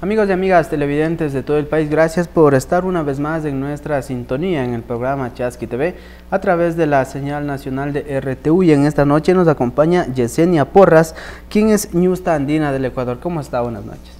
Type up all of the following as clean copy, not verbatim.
Amigos y amigas televidentes de todo el país, gracias por estar una vez más en nuestra sintonía en el programa Chasqui TV a través de la señal nacional de RTU, y en esta noche nos acompaña Yesenia Porras, quien es ñusta andina del Ecuador. ¿Cómo está? Buenas noches.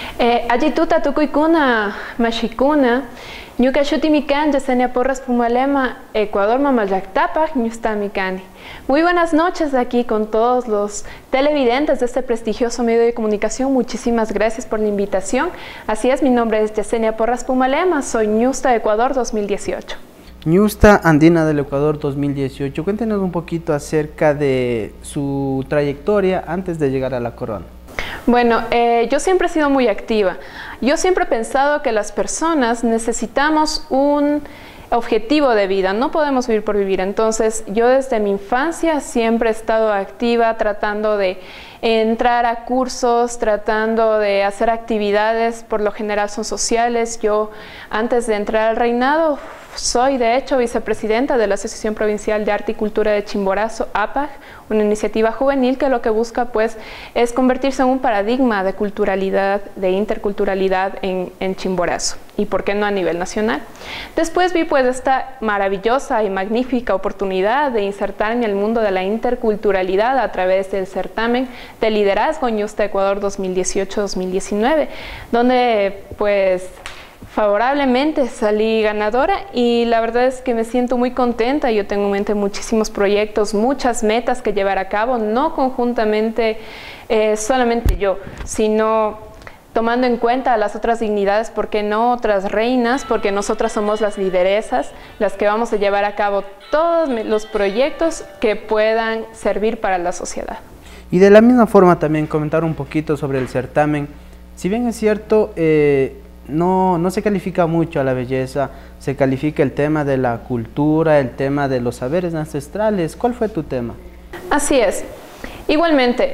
Allituta tukuykuna mashikuna ñuka shutimi kan Yesenia Porras Pumalema, Ecuador Mamallaktapaj ñustamikani. Muy buenas noches aquí con todos los televidentes de este prestigioso medio de comunicación. Muchísimas gracias por la invitación. Así es, mi nombre es Yesenia Porras Pumalema, soy ñusta Ecuador 2018. Ñusta andina del Ecuador 2018. Cuéntenos un poquito acerca de su trayectoria antes de llegar a la corona. Bueno, yo siempre he sido muy activa. Yo siempre he pensado que las personas necesitamos un objetivo de vida, no podemos vivir por vivir. Entonces, yo desde mi infancia siempre he estado activa, tratando de entrar a cursos, tratando de hacer actividades, por lo general son sociales. Yo, antes de entrar al reinado, soy de hecho vicepresidenta de la Asociación Provincial de Arte y Cultura de Chimborazo, APAG, una iniciativa juvenil que lo que busca pues es convertirse en un paradigma de culturalidad, de interculturalidad en Chimborazo, y por qué no a nivel nacional. Después vi pues esta maravillosa y magnífica oportunidad de insertarme en el mundo de la interculturalidad a través del certamen de liderazgo ñusta Ecuador 2018-2019, donde pues favorablemente salí ganadora, y la verdad es que me siento muy contenta. Yo tengo en mente muchísimos proyectos, muchas metas que llevar a cabo, no conjuntamente solamente yo, sino tomando en cuenta las otras dignidades, ¿por qué no otras reinas? Porque nosotras somos las lideresas, las que vamos a llevar a cabo todos los proyectos que puedan servir para la sociedad. Y de la misma forma también comentar un poquito sobre el certamen. Si bien es cierto, no se califica mucho a la belleza, se califica el tema de la cultura, el tema de los saberes ancestrales. ¿Cuál fue tu tema? Así es. Igualmente,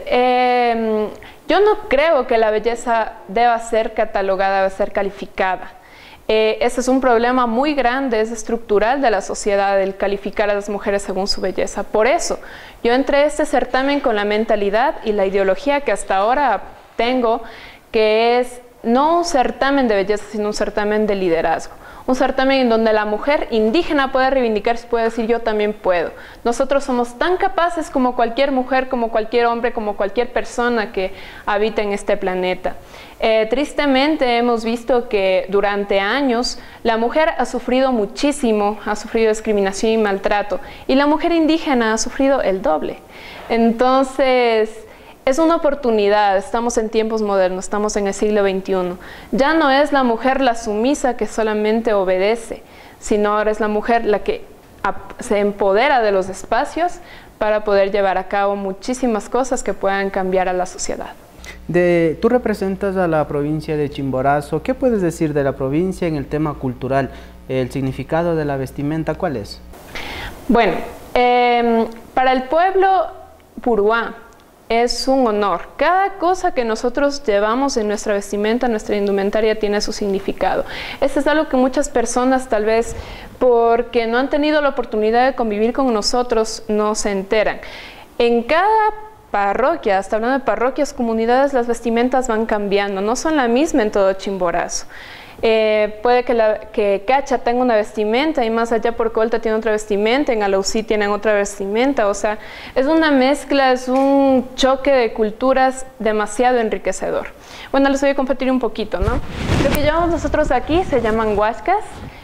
yo no creo que la belleza deba ser catalogada, deba ser calificada. Ese es un problema muy grande, es estructural de la sociedad, el calificar a las mujeres según su belleza. Por eso, yo entré a este certamen con la mentalidad y la ideología que hasta ahora tengo, que es no un certamen de belleza, sino un certamen de liderazgo. Un certamen en donde la mujer indígena puede reivindicarse, puede decir yo también puedo. Nosotros somos tan capaces como cualquier mujer, como cualquier hombre, como cualquier persona que habita en este planeta. Tristemente hemos visto que durante años la mujer ha sufrido muchísimo, ha sufrido discriminación y maltrato, y la mujer indígena ha sufrido el doble. Entonces, es una oportunidad, estamos en tiempos modernos, estamos en el siglo XXI. Ya no es la mujer la sumisa que solamente obedece, sino ahora es la mujer la que se empodera de los espacios para poder llevar a cabo muchísimas cosas que puedan cambiar a la sociedad. Tú representas a la provincia de Chimborazo. ¿Qué puedes decir de la provincia en el tema cultural? ¿El significado de la vestimenta cuál es? Bueno, para el pueblo puruá, es un honor. Cada cosa que nosotros llevamos en nuestra vestimenta, nuestra indumentaria, tiene su significado. Esto es algo que muchas personas, tal vez porque no han tenido la oportunidad de convivir con nosotros, no se enteran. En cada parroquia, hasta hablando de parroquias, comunidades, las vestimentas van cambiando, no son la misma en todo Chimborazo. Puede que Cacha tenga una vestimenta, y más allá por Colta tiene otra vestimenta, en Alausí tienen otra vestimenta. O sea, es una mezcla, es un choque de culturas demasiado enriquecedor. Bueno, les voy a compartir un poquito, ¿no? Lo que llamamos nosotros aquí se llaman huascas.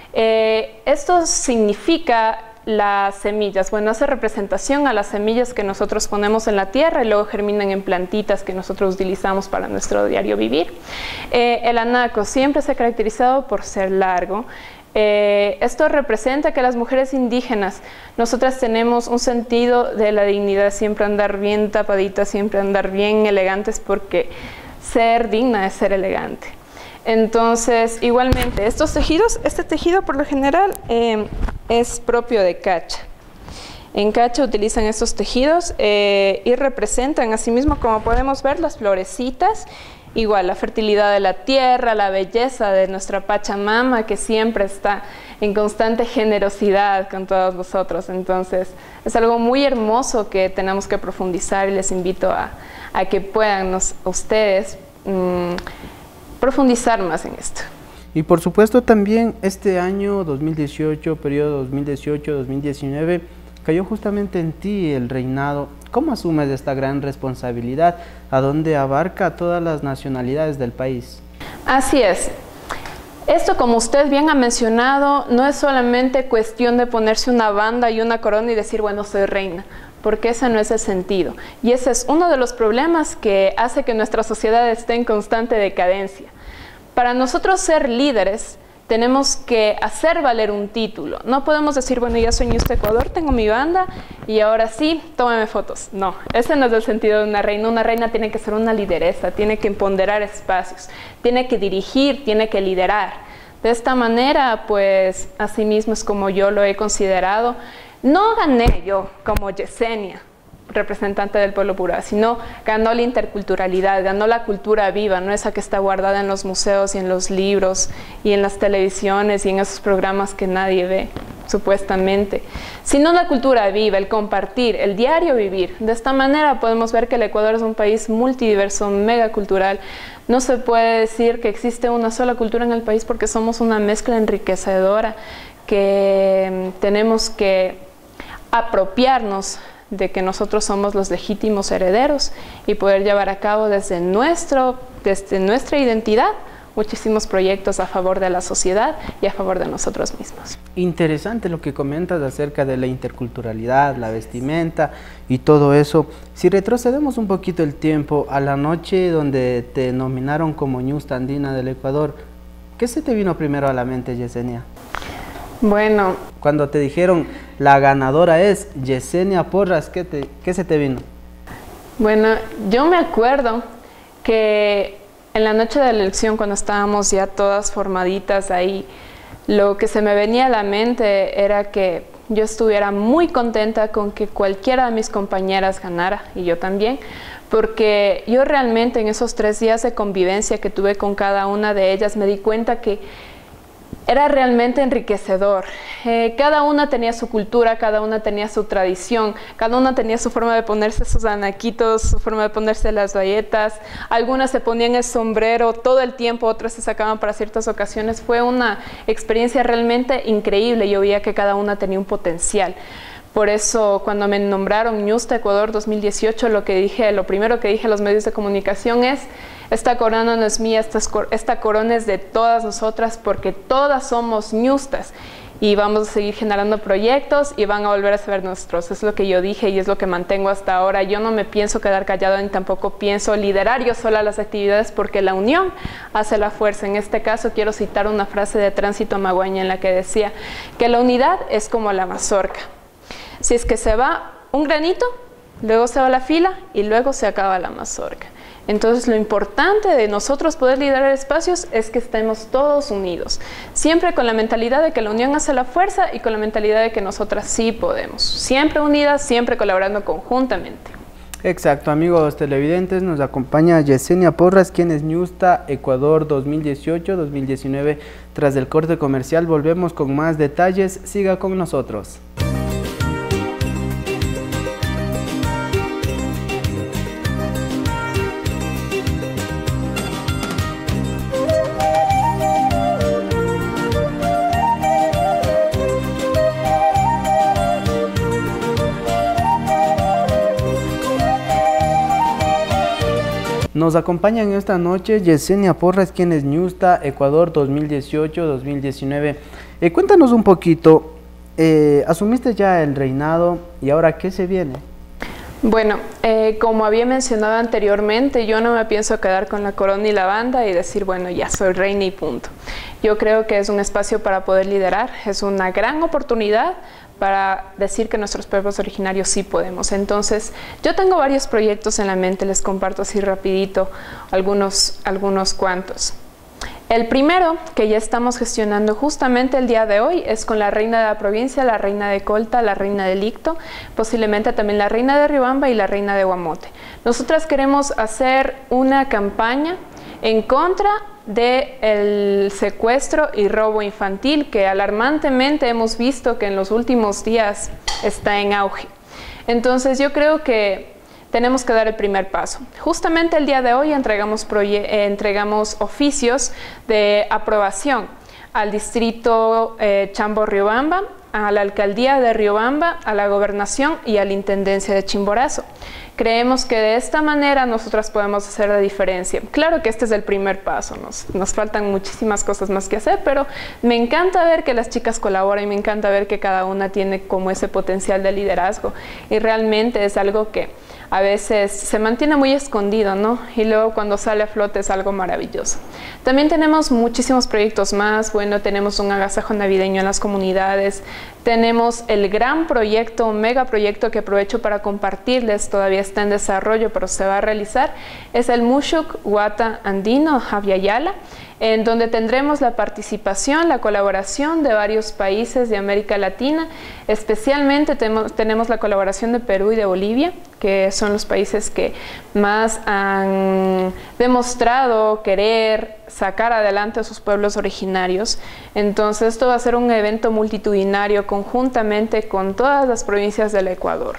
Esto significa las semillas. Bueno, hace representación a las semillas que nosotros ponemos en la tierra y luego germinan en plantitas que nosotros utilizamos para nuestro diario vivir. El anaco siempre se ha caracterizado por ser largo. Esto representa que las mujeres indígenas, nosotras tenemos un sentido de la dignidad, siempre andar bien tapaditas, siempre andar bien elegantes, porque ser digna es ser elegante. Entonces, igualmente, estos tejidos, este tejido por lo general es propio de Cacha. En Cacha utilizan estos tejidos y representan, asimismo, como podemos ver, las florecitas, igual la fertilidad de la tierra, la belleza de nuestra Pachamama, que siempre está en constante generosidad con todos nosotros. Entonces, es algo muy hermoso que tenemos que profundizar, y les invito a que puedan ustedes profundizar más en esto. Y por supuesto también este año 2018, periodo 2018-2019, cayó justamente en ti el reinado. ¿Cómo asumes esta gran responsabilidad, a donde abarca a todas las nacionalidades del país? Así es. Esto, como usted bien ha mencionado, no es solamente cuestión de ponerse una banda y una corona y decir, bueno, soy reina, porque ese no es el sentido. Y ese es uno de los problemas que hace que nuestra sociedad esté en constante decadencia. Para nosotros ser líderes, tenemos que hacer valer un título. No podemos decir, bueno, ya soy Ñusta Ecuador, tengo mi banda y ahora sí, tómeme fotos. No, ese no es el sentido de una reina. Una reina tiene que ser una lideresa, tiene que empoderar espacios, tiene que dirigir, tiene que liderar. De esta manera, pues, así mismo es como yo lo he considerado. No gané yo como Yesenia, representante del pueblo purá, sino ganó la interculturalidad, ganó la cultura viva, no esa que está guardada en los museos y en los libros y en las televisiones y en esos programas que nadie ve, supuestamente, sino la cultura viva, el compartir, el diario vivir. De esta manera podemos ver que el Ecuador es un país multidiverso, megacultural. No se puede decir que existe una sola cultura en el país porque somos una mezcla enriquecedora que tenemos que apropiarnos de que nosotros somos los legítimos herederos y poder llevar a cabo desde nuestra identidad muchísimos proyectos a favor de la sociedad y a favor de nosotros mismos. Interesante lo que comentas acerca de la interculturalidad, la vestimenta y todo eso. Si retrocedemos un poquito el tiempo a la noche donde te nominaron como Ñusta Andina del Ecuador, ¿qué se te vino primero a la mente, Yesenia? Bueno, cuando te dijeron la ganadora es Yesenia Porras, ¿qué se te vino? Bueno, yo me acuerdo que en la noche de la elección, cuando estábamos ya todas formaditas ahí, lo que se me venía a la mente era que yo estuviera muy contenta con que cualquiera de mis compañeras ganara, y yo también, porque yo realmente en esos 3 días de convivencia que tuve con cada una de ellas me di cuenta que era realmente enriquecedor. Cada una tenía su cultura, cada una tenía su tradición, cada una tenía su forma de ponerse sus anaquitos, su forma de ponerse las bayetas. Algunas se ponían el sombrero todo el tiempo, otras se sacaban para ciertas ocasiones. Fue una experiencia realmente increíble. Yo veía que cada una tenía un potencial. Por eso, cuando me nombraron Ñusta Ecuador 2018, lo primero que dije a los medios de comunicación es: esta corona no es mía, esta corona es de todas nosotras, porque todas somos ñustas y vamos a seguir generando proyectos y van a volver a ser nuestros. Es lo que yo dije y es lo que mantengo hasta ahora. Yo no me pienso quedar callado ni tampoco pienso liderar yo sola las actividades, porque la unión hace la fuerza. En este caso quiero citar una frase de Tránsito Maguaña en la que decía que la unidad es como la mazorca. Si es que se va un granito, luego se va la fila y luego se acaba la mazorca. Entonces lo importante de nosotros poder liderar espacios es que estemos todos unidos, siempre con la mentalidad de que la unión hace la fuerza y con la mentalidad de que nosotras sí podemos, siempre unidas, siempre colaborando conjuntamente. Exacto, amigos televidentes, nos acompaña Yesenia Porras, quien es Ñusta Ecuador 2018-2019. Tras el corte comercial volvemos con más detalles, siga con nosotros. Nos acompaña en esta noche Yesenia Porras, quien es Ñusta Ecuador 2018-2019. Cuéntanos un poquito, asumiste ya el reinado y ahora ¿qué se viene? Bueno, como había mencionado anteriormente, yo no me pienso quedar con la corona y la banda y decir, bueno, ya soy reina y punto. Yo creo que es un espacio para poder liderar, es una gran oportunidad para decir que nuestros pueblos originarios sí podemos. Entonces, yo tengo varios proyectos en la mente, les comparto así rapidito algunos cuantos. El primero, que ya estamos gestionando justamente el día de hoy, es con la reina de la provincia, la reina de Colta, la reina de Licto, posiblemente también la reina de Riobamba y la reina de Guamote. Nosotras queremos hacer una campaña en contra del secuestro y robo infantil, que alarmantemente hemos visto que en los últimos días está en auge. Entonces yo creo que tenemos que dar el primer paso. Justamente el día de hoy entregamos oficios de aprobación al distrito Chambo-Riobamba, a la alcaldía de Riobamba, a la gobernación y a la intendencia de Chimborazo. Creemos que de esta manera nosotras podemos hacer la diferencia. Claro que este es el primer paso, nos faltan muchísimas cosas más que hacer, pero me encanta ver que las chicas colaboran y me encanta ver que cada una tiene como ese potencial de liderazgo, y realmente es algo que a veces se mantiene muy escondido, ¿no? Y luego cuando sale a flote es algo maravilloso. También tenemos muchísimos proyectos más. Bueno, tenemos un agasajo navideño en las comunidades, tenemos el gran proyecto, un megaproyecto que aprovecho para compartirles, todavía está en desarrollo, pero se va a realizar, es el Mushuk Guata Andino Javiayala, en donde tendremos la participación, la colaboración de varios países de América Latina. Especialmente tenemos la colaboración de Perú y de Bolivia, que son los países que más han demostrado querer sacar adelante a sus pueblos originarios. Entonces esto va a ser un evento multitudinario conjuntamente con todas las provincias del Ecuador.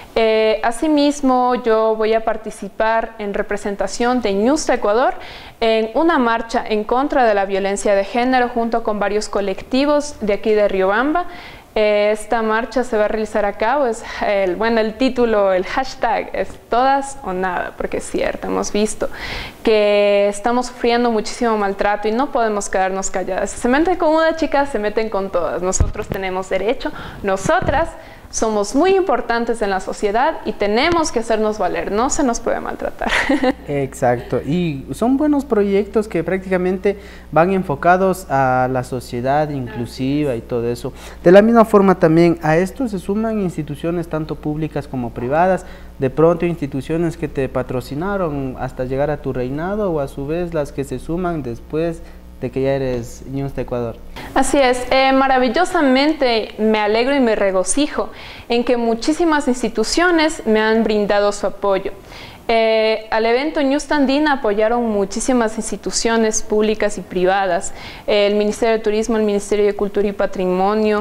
Asimismo, yo voy a participar en representación de Ñusta Ecuador en una marcha en contra de la violencia de género junto con varios colectivos de aquí de Riobamba. Esta marcha se va a realizar a cabo, el título, el hashtag es todas o nada, porque es cierto, hemos visto que estamos sufriendo muchísimo maltrato y no podemos quedarnos calladas. Si se meten con una chica, se meten con todas. Nosotros tenemos derecho, nosotras somos muy importantes en la sociedad y tenemos que hacernos valer, no se nos puede maltratar. Exacto, y son buenos proyectos que prácticamente van enfocados a la sociedad inclusiva y todo eso. De la misma forma también a esto se suman instituciones tanto públicas como privadas, de pronto instituciones que te patrocinaron hasta llegar a tu reinado, o a su vez las que se suman después de que ya eres Ñusta Ecuador. Así es, maravillosamente me alegro y me regocijo en que muchísimas instituciones me han brindado su apoyo. Al evento Ñusta Andina apoyaron muchísimas instituciones públicas y privadas, el Ministerio de Turismo, el Ministerio de Cultura y Patrimonio,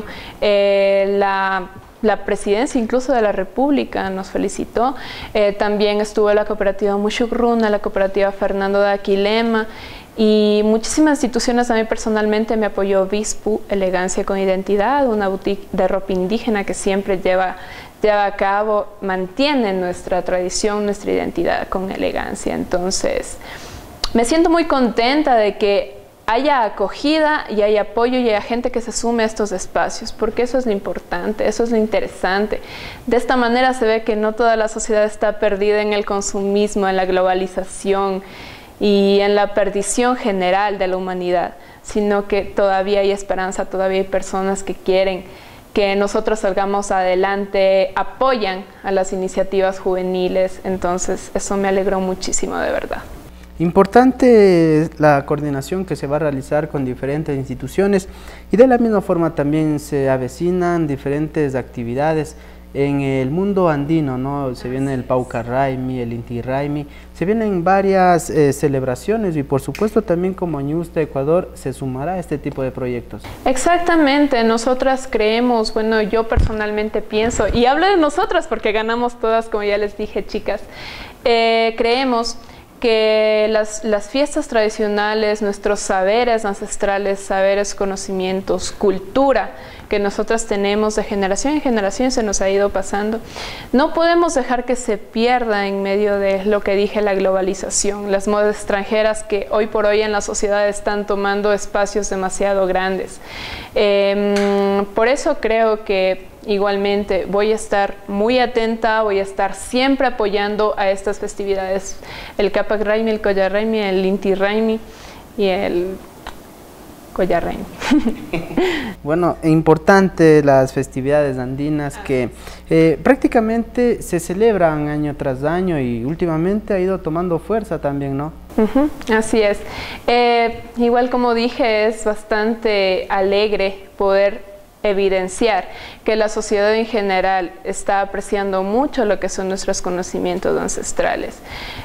la presidencia incluso de la República nos felicitó. También estuvo la cooperativa Mushuk Runa, la cooperativa Fernando de Aquilema, y muchísimas instituciones. A mí personalmente me apoyó Vispu, Elegancia con Identidad, una boutique de ropa indígena que siempre lleva a cabo, mantiene nuestra tradición, nuestra identidad con elegancia. Entonces, me siento muy contenta de que haya acogida y haya apoyo y haya gente que se sume a estos espacios, porque eso es lo importante, eso es lo interesante. De esta manera se ve que no toda la sociedad está perdida en el consumismo, en la globalización y en la perdición general de la humanidad, sino que todavía hay esperanza, todavía hay personas que quieren que nosotros salgamos adelante, apoyan a las iniciativas juveniles. Entonces eso me alegró muchísimo, de verdad. Importante la coordinación que se va a realizar con diferentes instituciones, y de la misma forma también se avecinan diferentes actividades en el mundo andino, ¿no? Se viene el Pauca Raimi, el Inti Raimi, se vienen varias celebraciones, y por supuesto también como Ñusta Ecuador se sumará a este tipo de proyectos. Exactamente, nosotras creemos, bueno, yo personalmente pienso, y hablo de nosotras porque ganamos todas, como ya les dije, chicas, creemos que las fiestas tradicionales, nuestros saberes ancestrales, saberes, conocimientos, cultura que nosotras tenemos de generación en generación se nos ha ido pasando. No podemos dejar que se pierda en medio de lo que dije, la globalización, las modas extranjeras que hoy por hoy en la sociedad están tomando espacios demasiado grandes. Por eso creo que igualmente voy a estar muy atenta, voy a estar siempre apoyando a estas festividades, el Capac Raimi, el Collar Raimi, el Inti Raimi y el Collar Raimi. Bueno, importante las festividades andinas que prácticamente se celebran año tras año y últimamente ha ido tomando fuerza también, ¿no? Así es. Igual como dije, es bastante alegre poder evidenciar que la sociedad en general está apreciando mucho lo que son nuestros conocimientos ancestrales.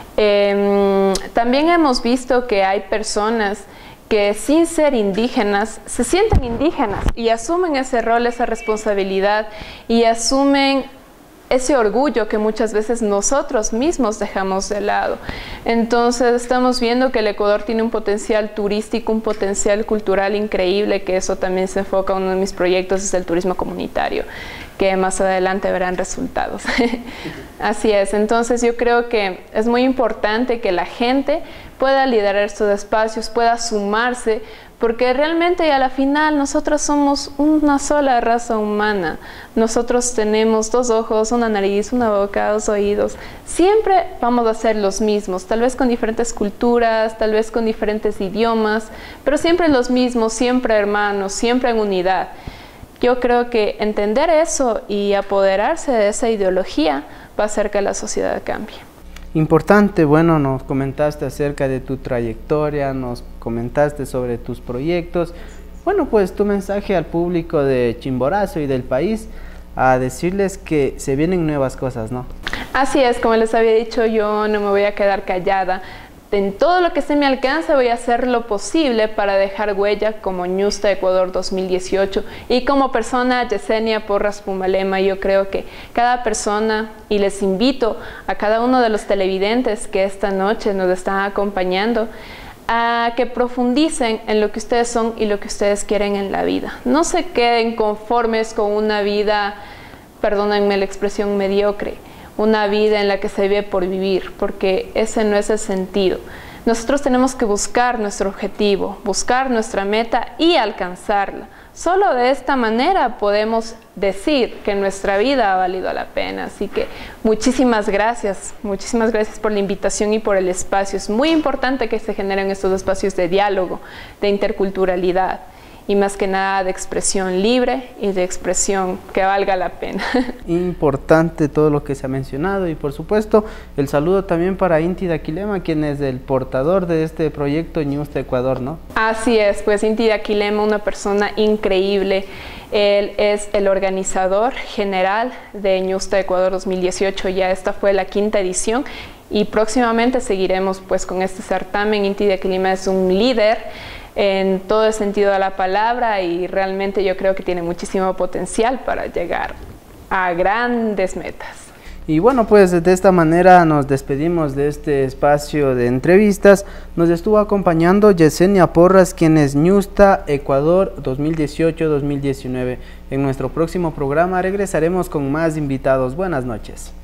También hemos visto que hay personas que sin ser indígenas se sienten indígenas y asumen ese rol, esa responsabilidad, y asumen ese orgullo que muchas veces nosotros mismos dejamos de lado. Entonces estamos viendo que el Ecuador tiene un potencial turístico, un potencial cultural increíble, que eso también se enfoca en uno de mis proyectos, es el turismo comunitario, que más adelante verán resultados. Así es, entonces yo creo que es muy importante que la gente pueda liderar estos espacios, pueda sumarse, porque realmente a la final nosotros somos una sola raza humana. Nosotros tenemos 2 ojos, una nariz, una boca, 2 oídos. Siempre vamos a ser los mismos, tal vez con diferentes culturas, tal vez con diferentes idiomas, pero siempre los mismos, siempre hermanos, siempre en unidad. Yo creo que entender eso y apoderarse de esa ideología va a hacer que la sociedad cambie. Importante, bueno, nos comentaste acerca de tu trayectoria, nos comentaste sobre tus proyectos. Bueno, pues tu mensaje al público de Chimborazo y del país, a decirles que se vienen nuevas cosas, ¿no? Así es, como les había dicho, yo no me voy a quedar callada. En todo lo que esté en mi alcance voy a hacer lo posible para dejar huella como Ñusta Ecuador 2018 y como persona Yesenia Porras Pumalema. Yo creo que cada persona, y les invito a cada uno de los televidentes que esta noche nos están acompañando, a que profundicen en lo que ustedes son y lo que ustedes quieren en la vida. No se queden conformes con una vida, perdónenme la expresión, mediocre. Una vida en la que se vive por vivir, porque ese no es el sentido. Nosotros tenemos que buscar nuestro objetivo, buscar nuestra meta y alcanzarla. Solo de esta manera podemos decir que nuestra vida ha valido la pena. Así que muchísimas gracias por la invitación y por el espacio. Es muy importante que se generen estos espacios de diálogo, de interculturalidad, y más que nada de expresión libre y de expresión que valga la pena. Importante todo lo que se ha mencionado, y por supuesto el saludo también para Inti Daquilema, quien es el portador de este proyecto Ñusta Ecuador, ¿no? Así es, pues Inti Daquilema, una persona increíble. Él es el organizador general de Ñusta Ecuador 2018, ya esta fue la 5ª edición y próximamente seguiremos pues con este certamen. Inti Daquilema es un líder en todo el sentido de la palabra y realmente yo creo que tiene muchísimo potencial para llegar a grandes metas. Y bueno, pues de esta manera nos despedimos de este espacio de entrevistas. Nos estuvo acompañando Yesenia Porras, quien es Ñusta Ecuador 2018-2019. En nuestro próximo programa regresaremos con más invitados. Buenas noches.